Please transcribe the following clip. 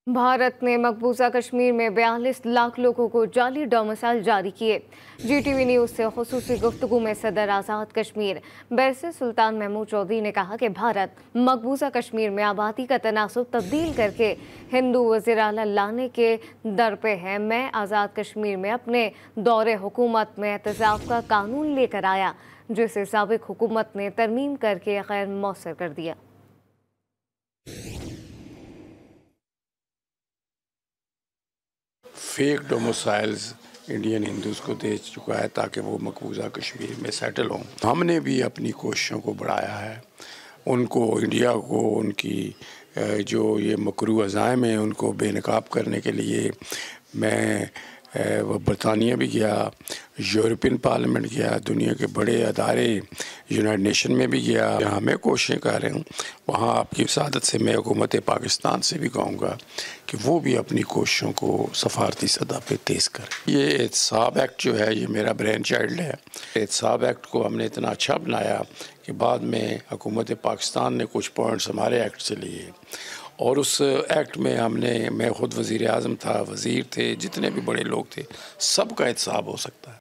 भारत ने मकबूजा कश्मीर में 42 लाख लोगों को जाली डोमिसाइल जारी किए। GTV न्यूज़ से खुसूसी गुफ्तगू में सदर आज़ाद कश्मीर बैरिस्टर सुल्तान महमूद चौधरी ने कहा कि भारत मकबूजा कश्मीर में आबादी का तनासुब तब्दील करके हिंदू वज़ीर आला लाने के दर पे है। मैं आज़ाद कश्मीर में अपने दौरे हुकूमत में एहतसाब का कानून लेकर आया, जिसे साबिक हुकूमत ने तरमीम करके गैर मौसर कर दिया। फेक डोमिसाइल्स इंडियन हिंदूज़ को दे चुका है ताकि वो मकबूजा कश्मीर में सेटल हों। हमने भी अपनी कोशिशों को बढ़ाया है, उनको इंडिया को उनकी जो ये मकरू अज़ाइम हैं उनको बेनकाब करने के लिए मैं वो बरतानिया भी गया, यूरोपियन पार्लियामेंट गया, दुनिया के बड़े अदारे यूनाइटेड नेशन में भी गया। यहाँ मैं कोशिशें कर रहा हूँ, वहाँ आपकी सादत से मैं हुकूमत पाकिस्तान से भी कहूँगा कि वो भी अपनी कोशिशों को सफारती सतह पे तेज़ करें। ये एहतसाब एक्ट जो है ये मेरा ब्रेन चाइल्ड है। एहतसाब एक्ट को हमने इतना अच्छा बनाया कि बाद में हुकूमत पाकिस्तान ने कुछ पॉइंट्स हमारे एक्ट से लिए और उस एक्ट में मैं खुद वज़ीर आज़म था, वज़ीर थे, जितने भी बड़े लोग थे, सबका एहतसाब हो सकता है।